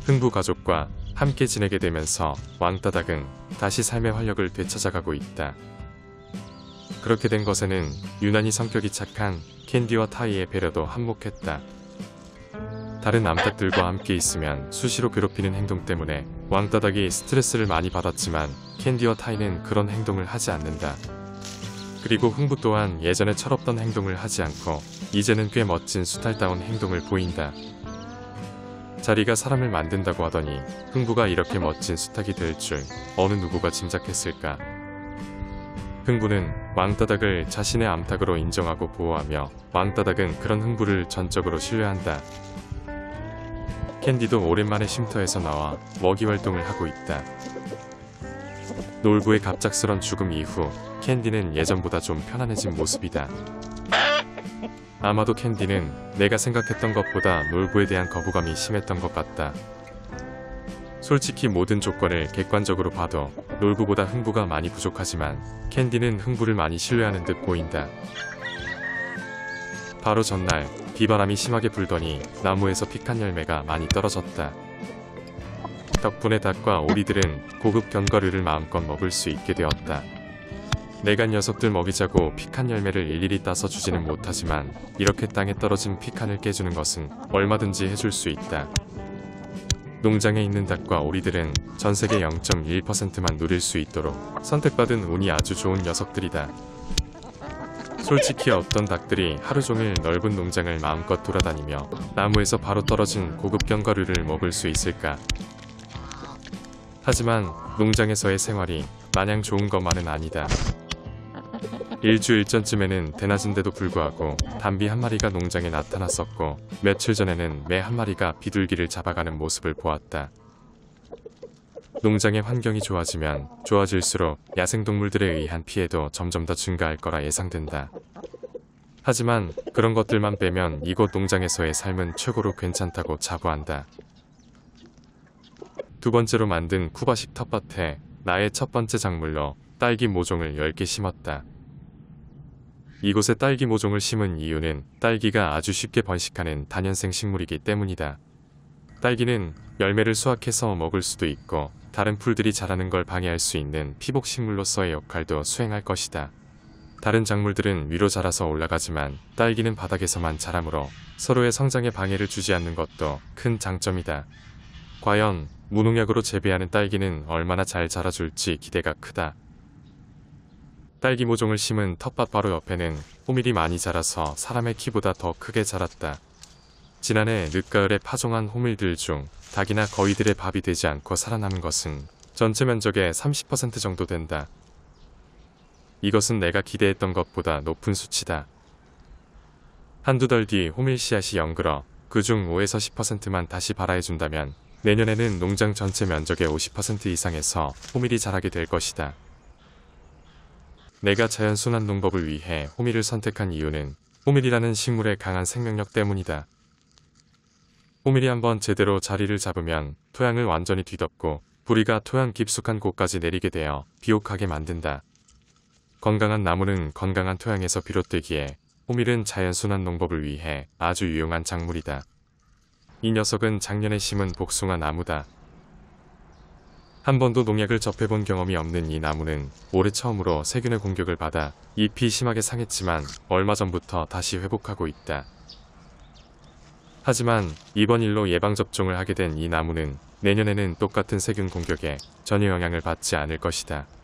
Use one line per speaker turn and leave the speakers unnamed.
흥부 가족과 함께 지내게 되면서 왕따닥은 다시 삶의 활력을 되찾아가고 있다. 그렇게 된 것에는 유난히 성격이 착한 캔디와 타이의 배려도 한몫했다. 다른 암탉들과 함께 있으면 수시로 괴롭히는 행동 때문에 왕따닥이 스트레스를 많이 받았지만 캔디와 타이는 그런 행동을 하지 않는다. 그리고 흥부 또한 예전에 철없던 행동을 하지 않고 이제는 꽤 멋진 수탈다운 행동을 보인다. 자리가 사람을 만든다고 하더니 흥부가 이렇게 멋진 수탉이 될 줄 어느 누구가 짐작했을까. 흥부는 왕따닥을 자신의 암탉으로 인정하고 보호하며 왕따닥은 그런 흥부를 전적으로 신뢰한다. 캔디도 오랜만에 쉼터에서 나와 먹이 활동을 하고 있다. 놀부의 갑작스런 죽음 이후 캔디는 예전보다 좀 편안해진 모습이다. 아마도 캔디는 내가 생각했던 것보다 놀부에 대한 거부감이 심했던 것 같다. 솔직히 모든 조건을 객관적으로 봐도 놀부보다 흥부가 많이 부족하지만 캔디는 흥부를 많이 신뢰하는 듯 보인다. 바로 전날 비바람이 심하게 불더니 나무에서 피칸 열매가 많이 떨어졌다. 덕분에 닭과 오리들은 고급 견과류를 마음껏 먹을 수 있게 되었다. 내가 녀석들 먹이자고 피칸 열매를 일일이 따서 주지는 못하지만 이렇게 땅에 떨어진 피칸을 깨주는 것은 얼마든지 해줄 수 있다. 농장에 있는 닭과 오리들은 전세계 0.1%만 누릴 수 있도록 선택받은 운이 아주 좋은 녀석들이다. 솔직히 어떤 닭들이 하루 종일 넓은 농장을 마음껏 돌아다니며 나무에서 바로 떨어진 고급 견과류를 먹을 수 있을까? 하지만 농장에서의 생활이 마냥 좋은 것만은 아니다. 일주일 전쯤에는 대낮인데도 불구하고 담비 한 마리가 농장에 나타났었고 며칠 전에는 매 한 마리가 비둘기를 잡아가는 모습을 보았다. 농장의 환경이 좋아지면 좋아질수록 야생동물들에 의한 피해도 점점 더 증가할 거라 예상된다. 하지만 그런 것들만 빼면 이곳 농장에서의 삶은 최고로 괜찮다고 자부한다. 두 번째로 만든 쿠바식 텃밭에 나의 첫 번째 작물로 딸기 모종을 10개 심었다. 이곳에 딸기 모종을 심은 이유는 딸기가 아주 쉽게 번식하는 다년생 식물이기 때문이다. 딸기는 열매를 수확해서 먹을 수도 있고 다른 풀들이 자라는 걸 방해할 수 있는 피복식물로서의 역할도 수행할 것이다. 다른 작물들은 위로 자라서 올라가지만 딸기는 바닥에서만 자라므로 서로의 성장에 방해를 주지 않는 것도 큰 장점이다. 과연 무농약으로 재배하는 딸기는 얼마나 잘 자라줄지 기대가 크다. 딸기 모종을 심은 텃밭 바로 옆에는 호밀이 많이 자라서 사람의 키보다 더 크게 자랐다. 지난해 늦가을에 파종한 호밀들 중 닭이나 거위들의 밥이 되지 않고 살아남은 것은 전체 면적의 30% 정도 된다. 이것은 내가 기대했던 것보다 높은 수치다. 한두 달 뒤 호밀 씨앗이 영글어 그중 5에서 10%만 다시 발화해준다면 내년에는 농장 전체 면적의 50% 이상에서 호밀이 자라게 될 것이다. 내가 자연순환 농법을 위해 호밀을 선택한 이유는 호밀이라는 식물의 강한 생명력 때문이다. 호밀이 한번 제대로 자리를 잡으면 토양을 완전히 뒤덮고 뿌리가 토양 깊숙한 곳까지 내리게 되어 비옥하게 만든다. 건강한 나무는 건강한 토양에서 비롯되기에 호밀은 자연순환 농법을 위해 아주 유용한 작물이다. 이 녀석은 작년에 심은 복숭아 나무다. 한 번도 농약을 접해본 경험이 없는 이 나무는 올해 처음으로 세균의 공격을 받아 잎이 심하게 상했지만 얼마 전부터 다시 회복하고 있다. 하지만 이번 일로 예방접종을 하게 된 이 나무는 내년에는 똑같은 세균 공격에 전혀 영향을 받지 않을 것이다.